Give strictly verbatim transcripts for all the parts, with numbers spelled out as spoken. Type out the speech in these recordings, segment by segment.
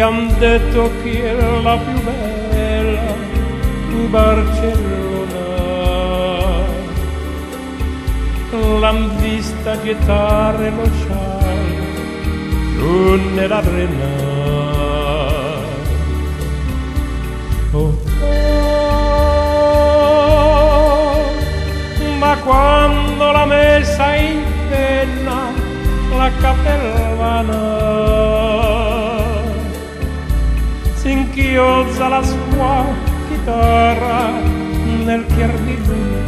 han detto che è la più bella di Barcellona, l'han vista gettare lo sciame giù nell'arena. Oh, oh, ma quando l'ha messa in penna la cappellana, si inchiozza la sua chitarra nel chiar di luna.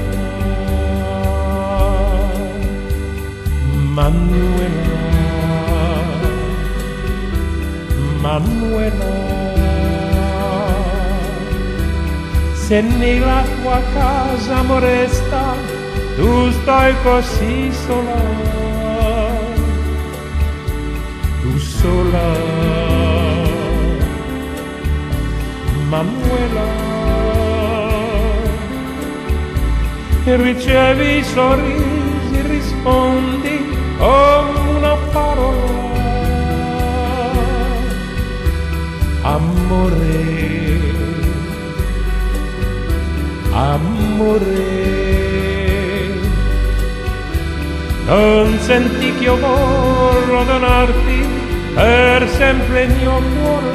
Manuela, Manuela, se nella tua casa amoresta tu stai così sola, tu sola, Manuela, e ricevi sorrisi, rispondi con una parola, amore, amore, non senti che io vorrò donarti per sempre il mio cuore,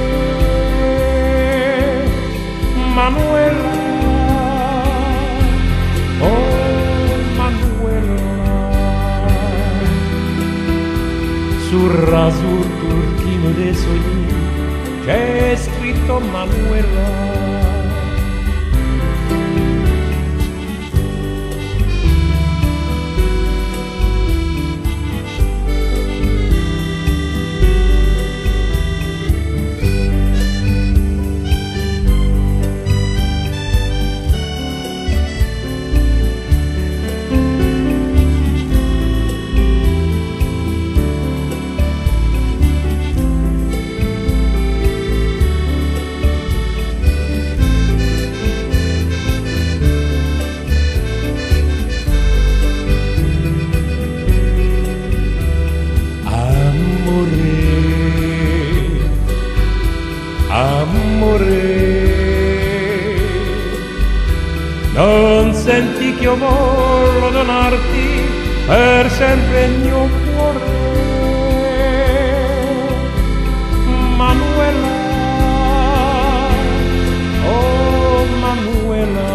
Manuela, oh Manuela, sul rasur turchino dei sogni c'è scritto Manuela. Amore, non senti che io voglio donarti per sempre il mio cuore, Manuela, oh Manuela,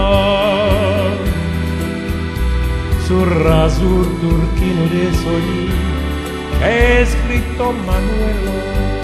sul rasur turchino dei sogni è scritto Manuela.